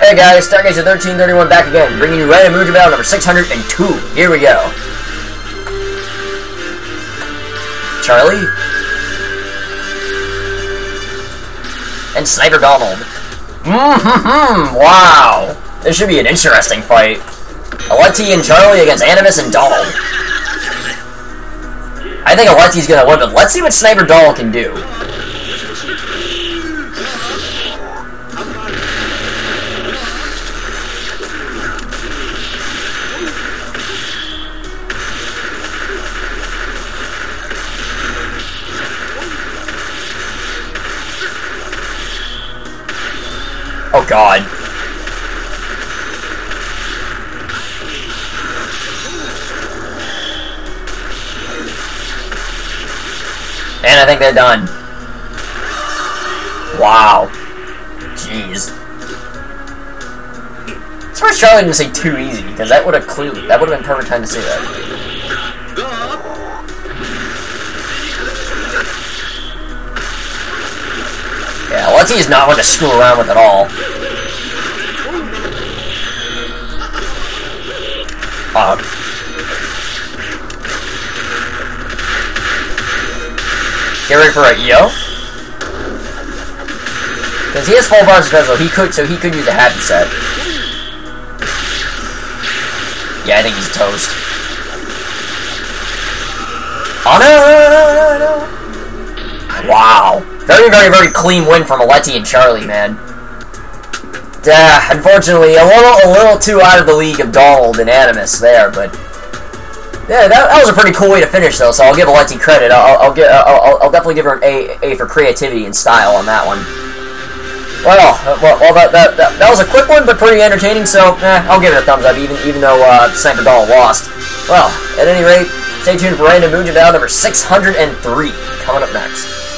Hey guys, Stargazer1331 back again, bringing you random Mugen battle number 602. Here we go. Charlie and Sniper Donald. Wow, this should be an interesting fight. Aleti and Charlie against Animus and Donald. I think Aleti's gonna win, but let's see what Sniper Donald can do. Oh god. And I think they're done. Wow. Jeez. As far as Charlie didn't say too easy, because that would have been perfect time to say that. Yeah, Aleti is not one to screw around with at all. Get ready for a EO. Because he has full bars special, so he could use a happy set. Yeah, I think he's toast. Oh no! Wow. Very, very, very clean win from Aleti and Charlie, man. Unfortunately, a little too out of the league of Donald and Animus there, but yeah, that was a pretty cool way to finish, though. So I'll give Aleti credit. I'll definitely give her an A for creativity and style on that one. Well, that was a quick one, but pretty entertaining. So I'll give it a thumbs up, even though Sniper Donald lost. Well, at any rate, stay tuned for random Mugen battle number 603 coming up next.